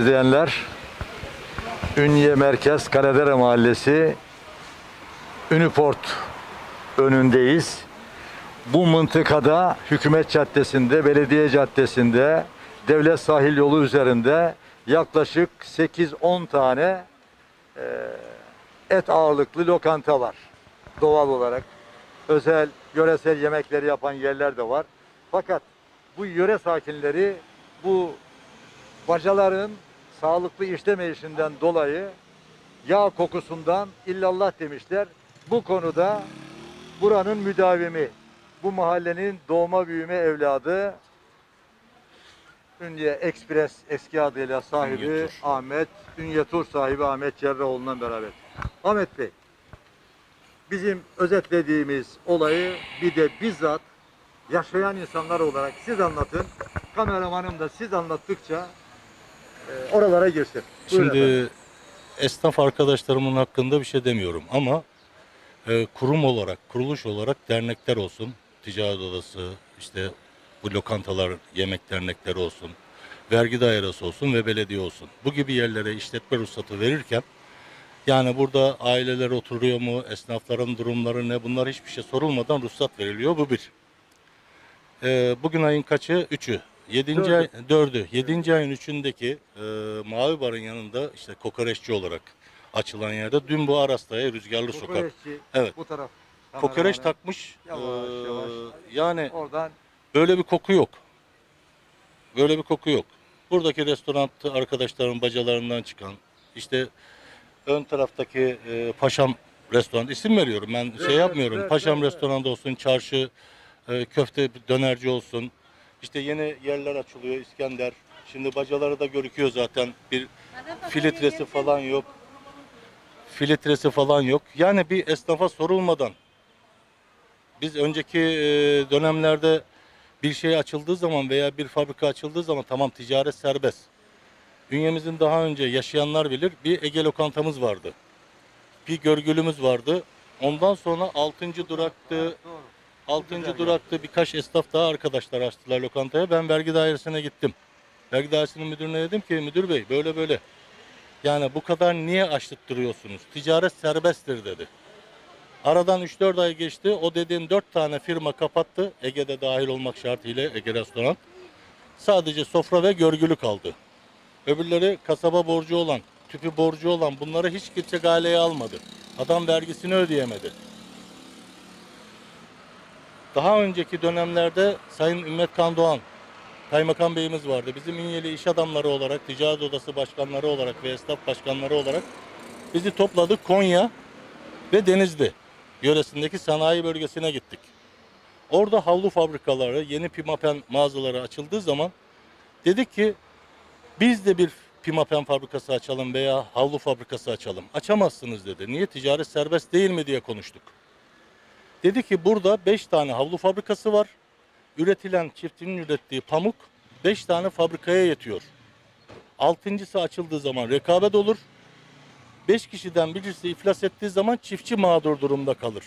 İzleyenler, Ünye Merkez Karadere Mahallesi Üniport önündeyiz. Bu mıntıkada Hükümet Caddesi'nde, Belediye Caddesi'nde, Devlet Sahil Yolu üzerinde yaklaşık 8-10 tane et ağırlıklı lokanta var. Doğal olarak özel, yöresel yemekleri yapan yerler de var. Fakat bu yöre sakinleri bu bacaların sağlıklı işlemeyişinden dolayı yağ kokusundan illallah demişler. Bu konuda buranın müdavimi, bu mahallenin doğma büyüme evladı, Ünye Ekspres eski adıyla sahibi Ahmet, Ünye Tur sahibi Ahmet Cerrahoğlu'ndan beraber. Ahmet Bey, bizim özetlediğimiz olayı bir de bizzat yaşayan insanlar olarak siz anlatın. Kameramanım da siz anlattıkça oralara girsin. Buyurun Şimdi efendim. esnaf arkadaşlarımın hakkında bir şey demiyorum ama kurum olarak, kuruluş olarak dernekler olsun, ticaret odası, işte bu lokantalar, yemek dernekleri olsun, vergi dairesi olsun ve belediye olsun. Bu gibi yerlere işletme ruhsatı verirken yani burada aileler oturuyor mu, esnafların durumları ne, bunlar hiçbir şey sorulmadan ruhsat veriliyor. Bu bir. Bugün ayın kaçı? 3'ü. 7. ay 4'ü. 7. ayın 3'ündeki Mavi Bar'ın yanında işte kokoreççi olarak açılan yerde dün bu Arasta'ya Rüzgarlı Sokak. Kokoreççi, Evet. bu taraf. Kokoreç Kameramanı. takmış. Yavaş yavaş. Yani Oradan böyle bir koku yok. Böyle bir koku yok. Buradaki restoran arkadaşların bacalarından çıkan işte ön taraftaki Paşam restoran, isim veriyorum ben, şey yapmıyorum. evet, Paşam evet. restoranda olsun, çarşı, köfte dönerci olsun. İşte yeni yerler açılıyor, İskender. Şimdi bacaları da görüküyor zaten. Bir filtresi falan yok. Filtresi falan yok. Yani bir esnafa sorulmadan biz önceki dönemlerde bir şey açıldığı zaman veya bir fabrika açıldığı zaman tamam, ticaret serbest. Bünyemizin daha önce yaşayanlar bilir, bir Ege lokantamız vardı. Bir görgülümüz vardı. Ondan sonra 6. duraktı. doğru. 6. durakta birkaç esnaf daha arkadaşlar açtılar lokantaya. Ben vergi dairesine gittim. Vergi dairesinin müdürüne dedim ki müdür bey böyle böyle. Yani bu kadar niye açtırtıyorsunuz? Ticaret serbesttir dedi. Aradan 3-4 ay geçti. O dediğin 4 tane firma kapattı. Ege'de dahil olmak şartıyla Ege Restoran. Sadece sofra ve görgülü kaldı. Öbürleri kasaba borcu olan, tüpü borcu olan, bunları hiç kimse galeye almadı. Adam vergisini ödeyemedi. Daha önceki dönemlerde Sayın Ümmet Kandoğan, Kaymakam Beyimiz vardı. Bizim Ünyeli iş adamları olarak, ticaret odası başkanları olarak ve esnaf başkanları olarak bizi topladı, Konya ve Denizli yöresindeki sanayi bölgesine gittik. Orada havlu fabrikaları, yeni pimapen mağazaları açıldığı zaman dedik ki biz de bir pimapen fabrikası açalım veya havlu fabrikası açalım. Açamazsınız dedi. Niye? Ticaret serbest değil mi diye konuştuk. Dedi ki burada 5 tane havlu fabrikası var. Üretilen, çiftçinin ürettiği pamuk 5 tane fabrikaya yetiyor. 6.'sı açıldığı zaman rekabet olur. 5 kişiden birisi iflas ettiği zaman çiftçi mağdur durumda kalır.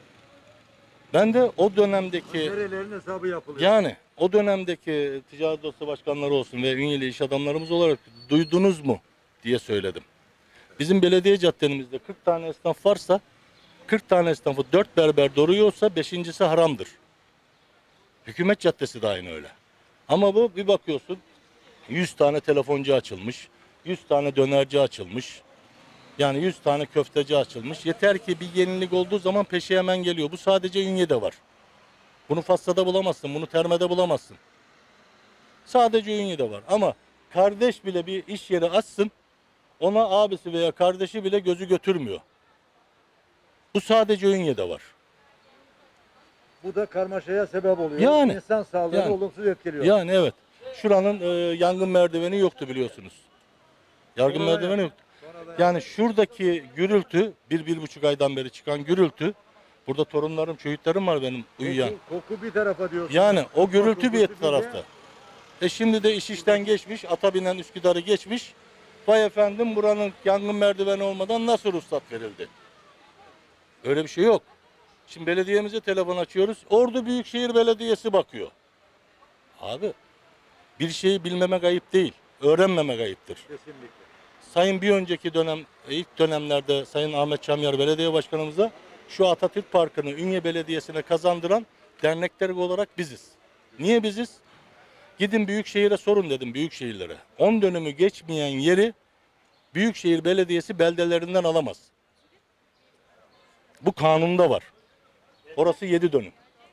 Ben de o dönemdeki, Nerelerin hesabı yapılıyor? yani o dönemdeki ticaret odası başkanları olsun ve Ünyeli iş adamlarımız olarak duydunuz mu diye söyledim. Bizim belediye caddenimizde 40 tane esnaf varsa 40 tane esnafı 4 berber doğuruyorsa 5.'si haramdır. Hükümet Caddesi de aynı öyle. Ama bu bir bakıyorsun 100 tane telefoncu açılmış, 100 tane dönerci açılmış, yani 100 tane köfteci açılmış. Yeter ki bir yenilik olduğu zaman peşi hemen geliyor. Bu sadece Ünye'de var. Bunu Fassa'da bulamazsın, bunu Terme'de bulamazsın. Sadece Ünye'de var. Ama kardeş bile bir iş yeri açsın, ona abisi veya kardeşi bile gözü götürmüyor. Bu sadece Ünye'de var. Bu da karmaşaya sebep oluyor. Yani, İnsan sağlığını yani. olumsuz etkiliyor. Yani evet. Şuranın yangın merdiveni yoktu biliyorsunuz. Yangın Sonradan merdiveni yaptı. yoktu. Yani şuradaki gürültü, 1-1,5 aydan beri çıkan gürültü, burada torunlarım, çocuklarım var benim uyuyan. Koku bir tarafa diyorsun. Yani o gürültü bir Gürültü tarafta. Şimdi de iş işten geçmiş, ata binen Üsküdar'ı geçmiş. Vay efendim, buranın yangın merdiveni olmadan nasıl ruhsat verildi? Öyle bir şey yok. Şimdi belediyemize telefon açıyoruz. Ordu Büyükşehir Belediyesi bakıyor. Abi bir şeyi bilmemek ayıp değil. öğrenmemek ayıptır. Kesinlikle. Sayın bir önceki dönem, ilk dönemlerde Sayın Ahmet Çamyar Belediye Başkanımıza şu Atatürk Parkı'nı Ünye Belediyesi'ne kazandıran dernekler olarak biziz. Niye biziz? Gidin Büyükşehir'e sorun dedim, Büyükşehirlere. 10 dönümü geçmeyen yeri Büyükşehir Belediyesi beldelerinden alamaz. Bu kanunda var. Orası 7 dönüm.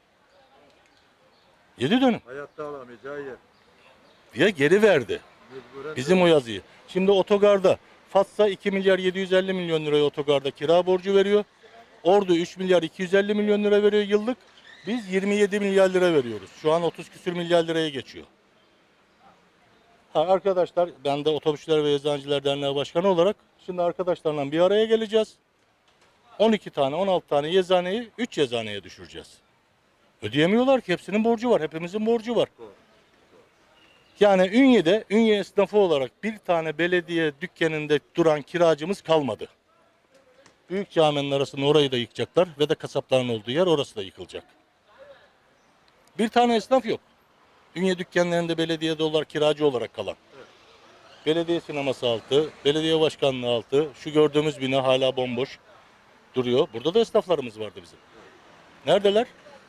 7 dönüm. Hayatta alamayacağı yer. Ya geri verdi. Mecburen Bizim o yazıyı. Şimdi otogarda Fatsa 2 milyar 750 milyon liraya otogarda kira borcu veriyor. Ordu 3 milyar 250 milyon lira veriyor yıllık. Biz 27 milyar lira veriyoruz. Şu an 30 küsür milyar liraya geçiyor. Arkadaşlar, ben de Otobüsçüler ve Eczanciler Derneği Başkanı olarak şimdi arkadaşlarla bir araya geleceğiz. 12 tane 16 tane yezaneyi 3 yazaneye düşüreceğiz. Ödeyemiyorlar ki, hepsinin borcu var. Hepimizin borcu var. Yani Ünye'de, Ünye esnafı olarak bir tane belediye dükkanında duran kiracımız kalmadı. Büyük caminin arasında orayı da yıkacaklar ve de kasapların olduğu yer orası da yıkılacak. Bir tane esnaf yok. Ünye dükkanlarında belediye dolar kiracı olarak kalan. Belediye sineması altı, belediye başkanlığı altı, şu gördüğümüz bina hala bomboş duruyor. Burada da esnaflarımız vardı bizim. Neredeler?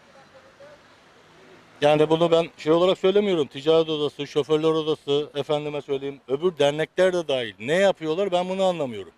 Yani bunu ben şey olarak söylemiyorum. Ticaret odası, şoförler odası, efendime söyleyeyim, öbür dernekler de dahil. Ne yapıyorlar, ben bunu anlamıyorum.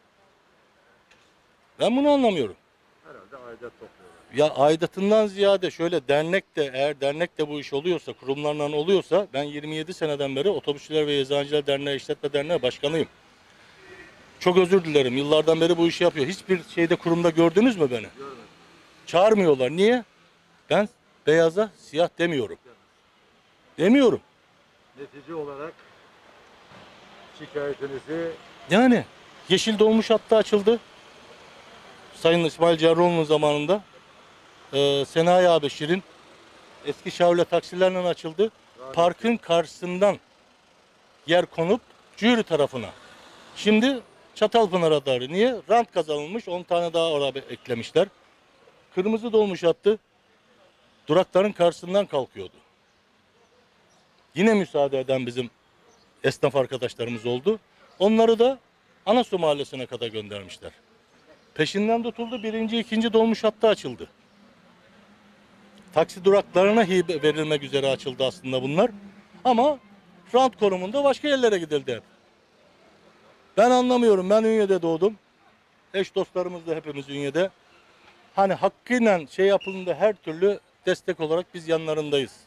Ben bunu anlamıyorum. herhalde aidat topluyorlar. Ya aidatından ziyade şöyle, dernekte, eğer dernekte bu iş oluyorsa, kurumlarla oluyorsa, ben 27 seneden beri Otobüsçüler ve Eczanciler Derneği İşletme Derneği Başkanıyım. Çok özür dilerim. Yıllardan beri bu işi yapıyor. Hiçbir şeyde, kurumda gördünüz mü beni? Görmedim. Çağırmıyorlar. Niye? Ben beyaza siyah demiyorum. Demiyorum. Netice olarak şikayetinizi Yani yeşil dolmuş hattı açıldı. Sayın İsmail Cerroğlu'nun zamanında. Senayi Abeşir'in eski Şavle taksilerle açıldı. Parkın karşısından yer konup Cüri tarafına. Şimdi Çatalpınar Adarı. Niye? Rant kazanılmış. 10 tane daha oraya eklemişler. Kırmızı dolmuş hattı durakların karşısından kalkıyordu. Yine müsaade eden bizim esnaf arkadaşlarımız oldu. Onları da Anasu Mahallesi'ne kadar göndermişler. Peşinden tutuldu. Birinci, ikinci dolmuş hattı açıldı. Taksi duraklarına hibe verilmek üzere açıldı aslında bunlar. Ama rant konumunda başka yerlere gidildi hep. Ben anlamıyorum. Ben Ünye'de doğdum. Eş dostlarımız da hepimiz Ünye'de. Hani hakkıyla şey yapıldığında her türlü destek olarak biz yanlarındayız.